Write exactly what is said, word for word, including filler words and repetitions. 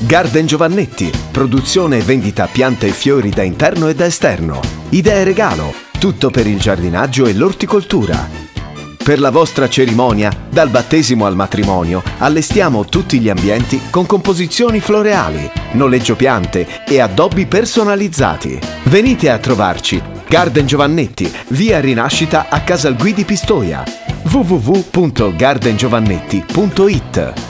Garden Giovannetti, produzione e vendita piante e fiori da interno e da esterno. Idee regalo, tutto per il giardinaggio e l'orticoltura. Per la vostra cerimonia, dal battesimo al matrimonio, allestiamo tutti gli ambienti con composizioni floreali, noleggio piante e addobbi personalizzati. Venite a trovarci. Garden Giovannetti, via Rinascita a Casalguidi Pistoia. w w w punto garden giovannetti punto it